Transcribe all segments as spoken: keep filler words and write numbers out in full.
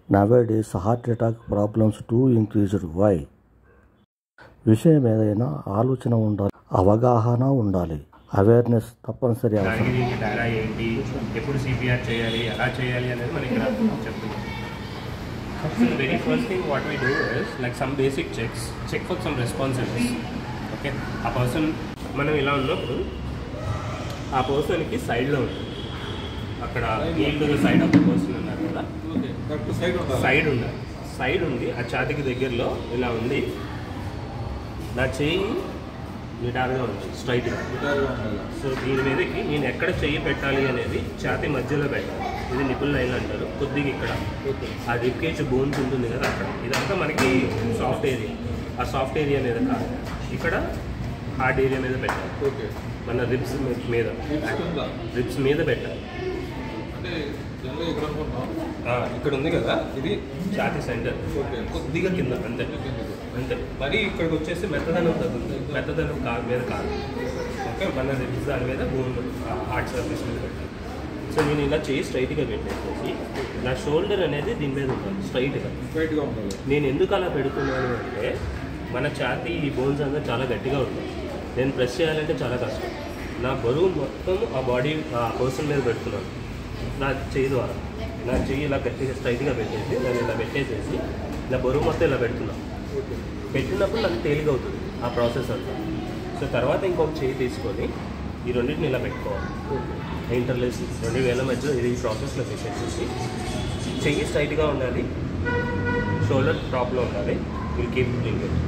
Nowadays, heart attack problems too increased. Why? విషయం ఏదైనా ఆలోచన ఉండాలి, అవగాహన ఉండాలి, అవేర్నెస్ తప్పనిసరి అవసరం. డైరా ఏంటి, ఎప్పుడు సిపిఆర్ చేయాలి, ఎలా చేయాలి అనేది మనకి చెప్తున్నాం. So the very first thing what we do is like some basic checks, check for some responsiveness. Okay, ఆ పర్సన్ మనం ఇలా ఉన్నప్పుడు ఆ పర్సన్కి సైడ్లో ఉంటుంది, అక్కడ నీళ్ళు సైడ్ ఆఫ్ ద పర్సన్ ఉన్నారు కదా, సైడ్ ఉండాలి. సైడ్ ఉంది ఆ ఛాతీకి దగ్గరలో ఇలా ఉంది. నా చెయ్యి నిటారుగా ఉంది, స్ట్రైట్గా. సో దీని మీదకి నేను ఎక్కడ చెయ్యి పెట్టాలి అనేది ఛాతీ మధ్యలో పెట్టాలి. ఇది నిపుల్ లైన్ అంటారు. కొద్దిగా ఇక్కడ ఆ రిబ్కేజ్ బోన్స్ ఉంటుంది కదా, అక్కడ ఇదంతా మనకి సాఫ్ట్ ఏరియా. ఆ సాఫ్ట్ ఏరియా మీద కాదు, ఇక్కడ హార్డ్ ఏరియా మీద పెట్టాలి. మన రిబ్స్ మీద రిబ్స్ మీద పెట్టాలి. ఇక్కడ ఉంది కదా, ఇది ఛాతీ సెంటర్, కొద్దిగా కింద అంతే అంతే. మరి ఇక్కడికి వచ్చేసి మెత్తదనం తగ్గుతుంది, మెత్తదనం కాలు మీద కాదు. ఓకే, మన రిబ్స్ దాని మీద బోన్ హార్ట్ సర్ఫేస్ మీద పెట్టాలి. సో నేను ఇలా చేయి స్ట్రైట్గా పెట్టేసి నా షోల్డర్ అనేది దీని మీద ఉంటుంది, స్ట్రైట్గా స్ట్రైట్గా ఉంటుంది. నేను ఎందుకు అలా పెడుతున్నాను అంటే మన ఛాతీ ఈ బోన్స్ అంతా చాలా గట్టిగా ఉంటుంది. నేను ప్రెస్ చేయాలంటే చాలా కష్టం. నా బరువు మొత్తం ఆ బాడీ ఆ పర్సన్ మీద పెడుతున్నాను నా చెయ్యి ద్వారా. నా చెయ్యి ఇలా గట్టిగా స్ట్రైట్గా పెట్టేసి నేను ఇలా పెట్టేసేసి ఇలా బరువు మొత్తం ఇలా పెడుతున్నాను. పెట్టినప్పుడు నాకు తేలిక అవుతుంది ఆ ప్రాసెస్ అంతా. సో తర్వాత ఇంకొక చెయ్యి తీసుకొని ఈ రెండింటిని ఇలా పెట్టుకోవాలి, ఇంటర్లేస్ రెండు వేల మధ్యలో ఇది ఈ ప్రాసెస్లో పెట్టేసేసి చెయ్యి స్ట్రైట్గా ఉండాలి, షోల్డర్ టాప్లో ఉండాలి. Will keep doing it.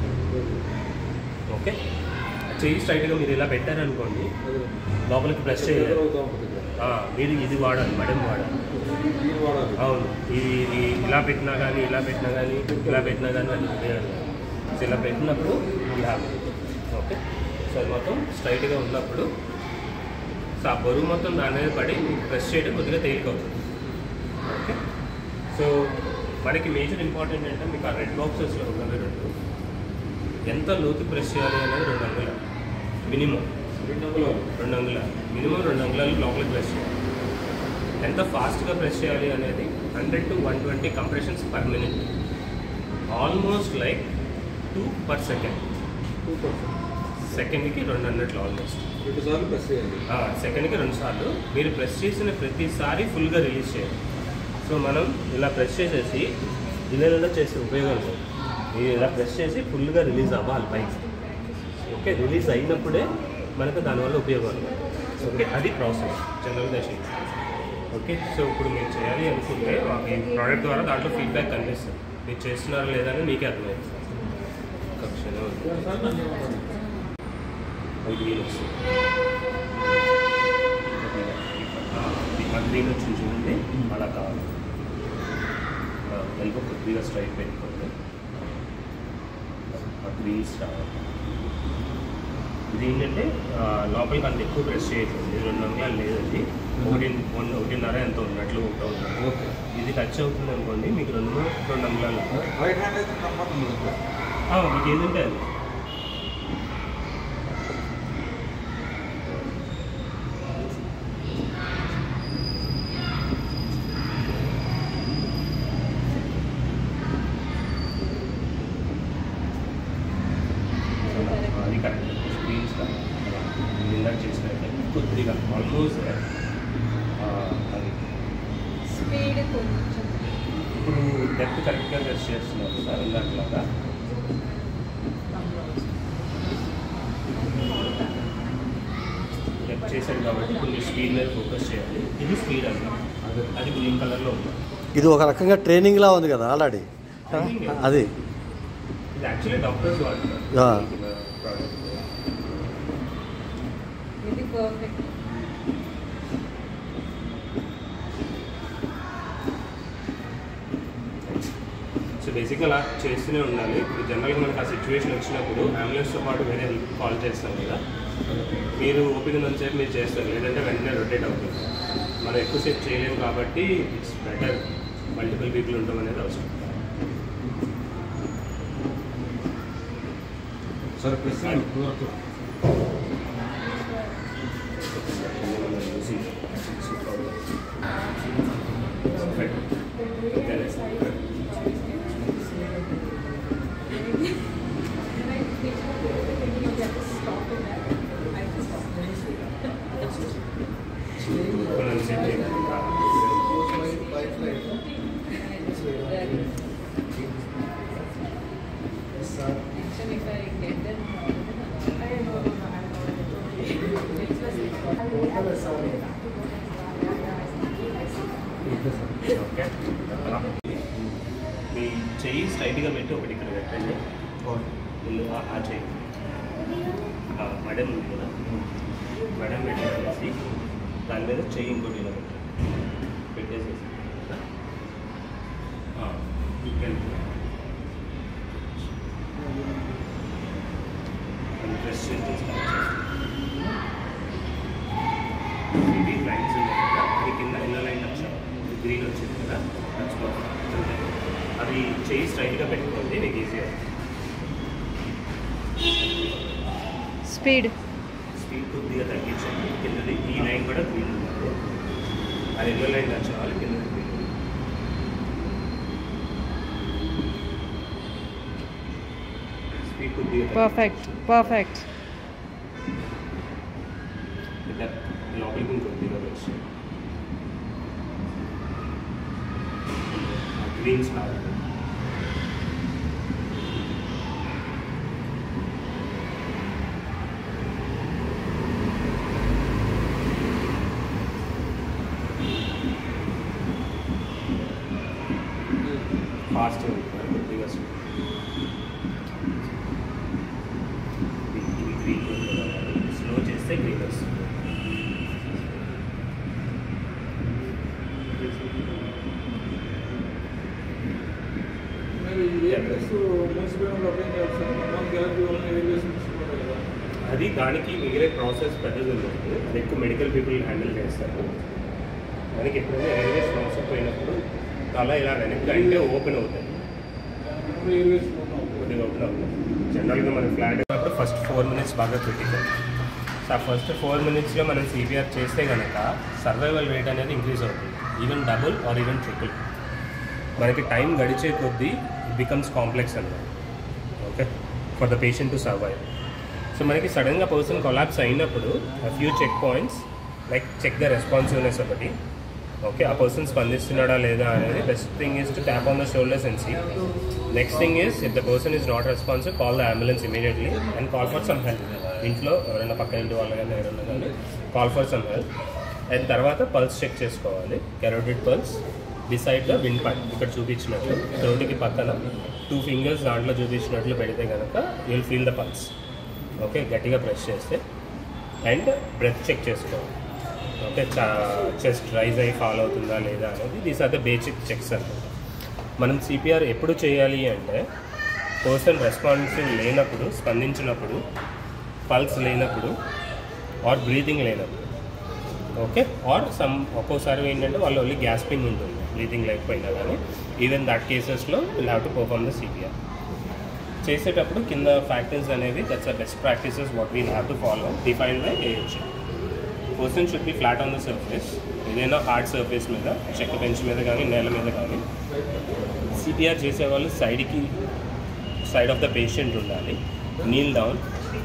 Okay, చెయ్యి స్ట్రైట్గా మీరు ఇలా పెట్టారనుకోండి, లోపలికి ప్రెస్ చేయాలి. మీరు ఇది వాడాలి, మడం వాడాలి. అవును, ఇది ఇది ఇలా పెట్టినా కానీ ఇలా పెట్టినా కానీ ఇలా పెట్టినా కానీ అది ఉపయోగాలి. సో ఇలా పెట్టినప్పుడు ఇలా ఓకే. సో అది మొత్తం స్ట్రైట్గా ఉన్నప్పుడు సో ఆ బరువు మొత్తం దాని మీద పడి ప్రెస్ చేయడం కొద్దిగా తేలిక అవుతుంది. ఓకే, సో మనకి మేజర్ ఇంపార్టెంట్ అంటే మీకు ఆ రెడ్ బాక్సెస్లో ఉన్నవి రెండు, ఎంత లోతు ప్రెస్ చేయాలి అనేది రెండు అంగుళాలు మినిమం. రెండు అంగుళాలు రెండు అంగుళాలు మినిమం రెండు అంగుళాలు లోపలికి ప్రెస్ చేయాలి. ఎంత ఫాస్ట్గా ప్రెస్ చేయాలి అనేది hundred to one twenty compressions per minute, almost like two per second. Two per సెకండ్కి రెండు హండ్రెడ్లు ఆల్మోస్ట్ రెండు సార్లు ప్రెస్ చేయాలి. సెకండ్కి రెండు సార్లు మీరు ప్రెస్ చేసిన ప్రతిసారి ఫుల్గా రిలీజ్ చేయాలి. సో మనం ఇలా ప్రెస్ చేసేసి ఇలా చేసే ఉపయోగం లేదు. మీరు ఇలా ప్రెస్ చేసి ఫుల్గా రిలీజ్ అవ్వాలి పైకి. ఓకే, రిలీజ్ అయినప్పుడే మనకు దానివల్ల ఉపయోగం. ఓకే, అది ప్రాసెస్ జనరల్ దశ. ఓకే, సో ఇప్పుడు మీరు చేయాలి అనుకుంటే ఈ ప్రోడక్ట్ ద్వారా దాంట్లో ఫీడ్బ్యాక్ కనిపిస్తుంది. మీరు చేస్తున్నారా లేదా అని మీకే అర్థమవుతుంది. కక్షలో గ్రీన్ వస్తుంది, గ్రీన్ వచ్చింది చూడండి, అలా కావాలి. వెనుక కొద్దిగా స్ట్రైట్ పెట్టుకోండి, గ్రీన్స్ రావాలి. ఇది ఏంటంటే లోపలికి అంత ఎక్కువ ప్రెస్ చేయట్లేదు. ఇది రెండు అంగుళాలు లేదండి, ఒకటి ఒకటిన్నర ఎంత ఉన్నట్లు ఉంటుంది. ఓకే, ఇది టచ్ అవుతుంది అనుకోండి, మీకు రెండు రెండు అంగుళాలు మీకు ఏదంటే అది. అది కరెక్ట్ స్క్రీన్స్ కదా ఇందాక చేసినట్టే కొద్దిగా ఆల్మోస్ట్ అది స్పీడ్ కొంచెం. ఇప్పుడు డెప్త్ కరెక్ట్గా టెస్ట్ చేస్తున్నారు సార్ ఇందాకలాగా. డెప్త్ చేశారు కాబట్టి ఇప్పుడు మీరు స్పీడ్ మీద ఫోకస్ చేయాలి. ఇది స్పీడ్ అండి, అది గ్రీన్ కలర్లో ఉంది. ఇది ఒక రకంగా ట్రైనింగ్లా ఉంది కదా ఆల్రెడీ. అది ఇది యాక్చువల్లీ డాక్టర్స్ వాడుతున్నారు ప్రోడక్ట్. ఇది పర్ఫెక్ట్. సో బేసిక్గా అలా చేస్తూనే ఉండాలి. ఇప్పుడు జనరల్గా మనకు ఆ సిచ్యువేషన్ వచ్చినప్పుడు అంబులెన్స్తో పాటు వేరే హెల్ప్ కాల్ చేస్తాం కదా, మీరు ఓపిక ఉన్నసేపు మీరు చేస్తారు, లేదంటే వెంటనే రొటేట్ అవుతుంది. మనం ఎక్కువసేపు చేయలేము కాబట్టి ఇట్స్ బెటర్ మల్టిపుల్ పీపుల్ ఉండడం అనేది అవసరం. Sir plus Perfect. మీ చెయ్యి స్ట్రైట్గా పెట్టి ఒకటి ఇక్కడ పెట్టండి. ముందు ఆ- ఆ చెయ్యి ఆ, మడెం ఉంది కదా, మడెం పెట్టేసేసి దాని మీద చెయ్యి ఇంకోటి ఇలా పెట్టండి. పెట్టేసేసి ఆ, ఇక్కడ ప్రెస్ చేసి ఇది లైన్స్ ఉన్నాయి కదా, అది కింద ఎన్న లైన్ వచ్చాయి, గ్రీన్ వచ్చింది కదా, నచ్చుకోవాలి. అది చెయ్యి స్ట్రైట్గా పెట్టుకోండి, మీకు ఈజీగా. స్పీడ్ స్పీడ్ కొద్దిగా తగ్గించండి. కిందది ఈ లైన్ కూడా గ్రీన్ ఉంది, అది ఎన్నో లైన్ నచ్చాలి, కిందది గ్రీన్ ఉంది. స్పీడ్ కొద్దిగా పర్ఫెక్ట్ పర్ఫెక్ట్ తగ్గించండి. లోపలికి ఇంకొద్దిగా వచ్చి గ్రీన్ స్టార్ ఫాస్ట్ కొద్దిగా ఇది గ్రీన్ స్లో చేస్తే గ్రీన్ వస్తుంది. అది దానికి మిగిలే ప్రాసెస్ పెద్దది ఉంటుంది, అది ఎక్కువ మెడికల్ పీపుల్ హ్యాండిల్ చేస్తారు. దానికి ఎప్పుడైనా ఎయిర్వేస్ లాసప్ అయినప్పుడు తల ఇలా వెనక్కి అంటే ఓపెన్ అవుతుంది, కొద్దిగా ఓపెన్ అవుతుంది. జనరల్గా మనం ఫ్లాట్ అయినప్పుడు ఫస్ట్ ఫోర్ మినిట్స్ బాగా క్రిటికల్. సో ఆ ఫస్ట్ ఫోర్ మినిట్స్లో మనం సిపిఆర్ చేస్తే కనుక సర్వైవల్ రేట్ అనేది ఇంక్రీజ్ అవుతుంది, even double or even triple. మనకి టైం గడిచే కొద్దీ ఇట్ బికమ్స్ కాంప్లెక్స్ అన్నమాట. Okay, for the patient to survive. So మనకి సడన్గా పర్సన్ కొలాప్స్ అయినప్పుడు few check points like check the responsiveness ఒకటి. ఓకే, ఆ పర్సన్ స్పందిస్తున్నాడా లేదా అనేది. Best thing is to tap on the shoulders and see. Next thing is if the person is not responsive, call the ambulance immediately and call for some help. ఇంట్లో ఎవరైనా పక్క ఇంటి వాళ్ళు కానీ ఎవరైనా కానీ call for some help. And తర్వాత pulse check చేసుకోవాలి, carotid pulse decide the wind part. ఇక్కడ చూపించినట్లు థ్రోట్కి పక్కన టూ ఫింగర్స్ దాంట్లో చూపించినట్లు పెడితే కనుక you will feel the pulse. Okay, గట్టిగా ప్రెస్ చేస్తే. అండ్ బ్రెత్ చెక్ చేసుకోవాలి. ఓకే, చెస్ట్ రైజ్ అయ్యి ఫాలో అవుతుందా లేదా అనేది. These are the basic checks అనమాట. మనం సిపిఆర్ ఎప్పుడు చేయాలి అంటే పర్సన్ రెస్పాన్సివ్ లేనప్పుడు, స్పందించినప్పుడు, పల్స్ లేనప్పుడు, ఆర్ బ్రీతింగ్ లేనప్పుడు. ఓకే, ఆర్ సమ్ ఒక్కోసారి ఏంటంటే వాళ్ళు ఓన్లీ గ్యాస్పింగ్ ఉంటుంది, బ్రీతింగ్ లేకపోయినా కానీ. ఈవెన్ దట్ కేసెస్లో will have to perform the CPR. చేసేటప్పుడు కింద ఫ్యాక్టర్స్ అనేవి that's the best practices what we have to follow define by AH. Person should be flat on the surface, ఏదైనా hard surface మీద, చెక్క bench మీద కానీ నేల మీద కానీ. సిపిఆర్ చేసేవాళ్ళు సైడ్కి సైడ్ ఆఫ్ ద పేషెంట్ ఉండాలి, kneel down.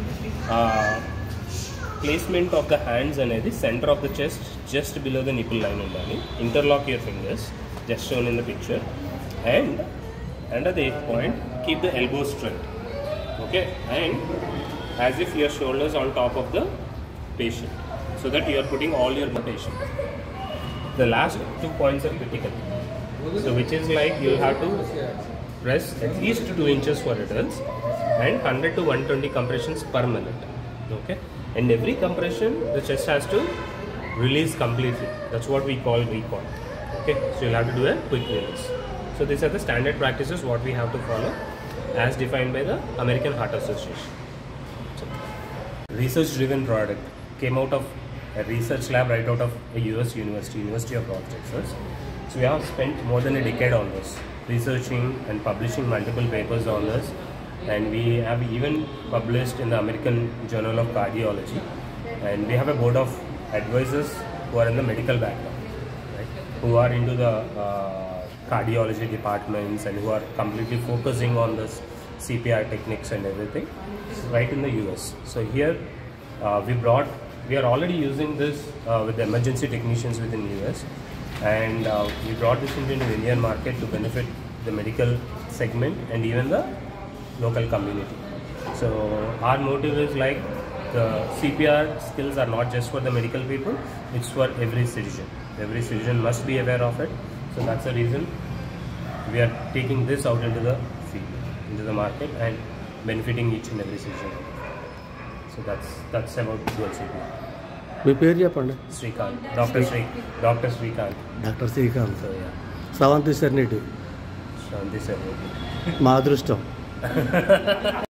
Placement of the hands అనేది centre of the chest just below the nipple line ఉండాలి. Interlock your fingers just shown in the picture. And and at the eighth point, keep the elbows straight. Okay, and as if your shoulders on top of the patient, so that you are putting all your patient. The last two points are critical. So which is like you have to press at least two inches for adults and one hundred to one hundred twenty compressions per minute. Okay, and every compression the chest has to release completely. That's what we call recoil. Okay, so you'll have to do a quick release. So these are the standard practices what we have to follow as defined by the American Heart Association. So, research driven product came out of a research lab right out of a U S university, University of North Texas. So we have spent more than a decade on this, researching and publishing multiple papers on this, and we have even published in the American Journal of Cardiology. And we have a board of advisors who are in the medical background, right? Who are into the uh, cardiology departments and who are completely focusing on this C P R techniques and everything right in the U S. So here uh, we brought, we are already using this uh, with the emergency technicians within U S, and uh, we brought this into the Indian market to benefit the medical segment and even the local community. So our motive is like the C P R skills are not just for the medical people, it's for every citizen. Every citizen must be aware of it, So that's the reason we are taking this out into the field, into the market, and benefiting each and every citizen. So that's that's about dual C P R. మీ పేరు చెప్పండి. Srikanth, Doctor Sri, Doctor Srikanth. Doctor Srikanth. So yeah, సవంతి సర్నిటి Shanti sir. మా అదృష్టం.